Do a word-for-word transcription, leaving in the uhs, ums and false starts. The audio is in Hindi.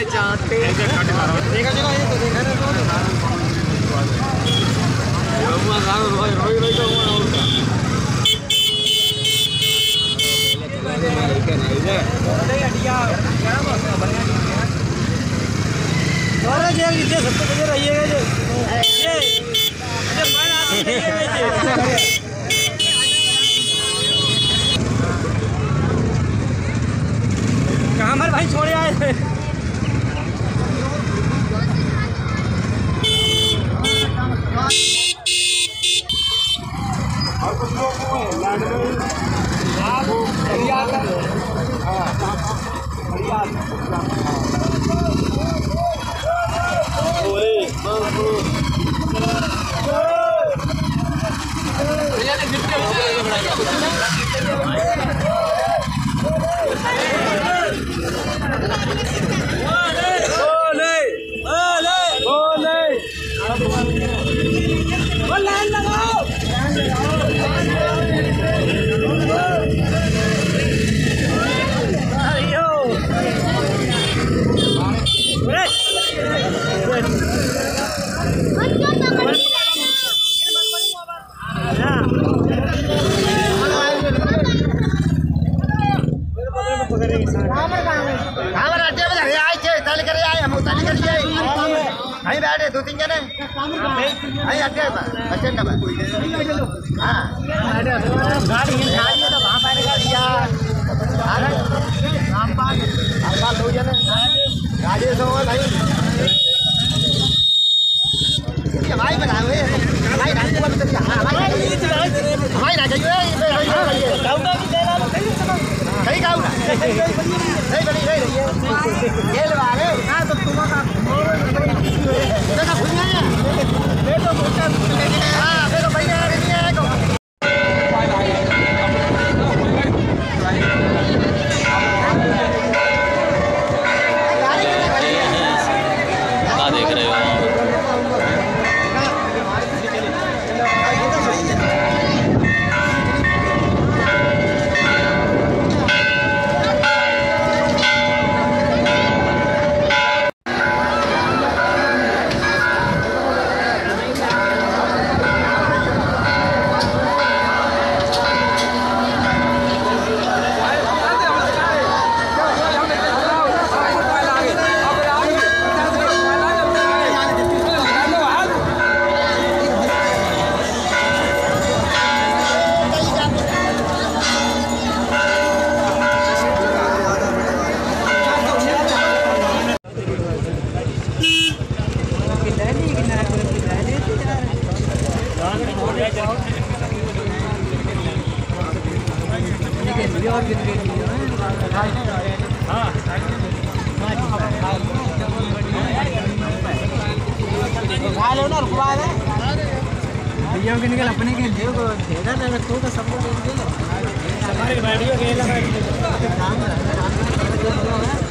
जाते सबको बजे रहिएगा कहाँ हमारे भाई छोड़े आए थे और कुछ लोग बैठे दो तीन जने अड्डे बस स्टैंड पर हाँ गाड़ी गाड़ी तो वहाँ बैठेगा रामपाल दो जने गाड़ी से भाई हमारी बना हुए हमारी रात को हमारी ना चाहिए कहीं गाँव ना नहीं बनी नहीं रही है ये लगा रहे हाँ तो तुम्हारा हाँ फिर तो भैया नहीं है देख रहे हो भैया के निकल अपने के जो को ठेका ना तो का सब लोग दे हमारे वीडियो के लगा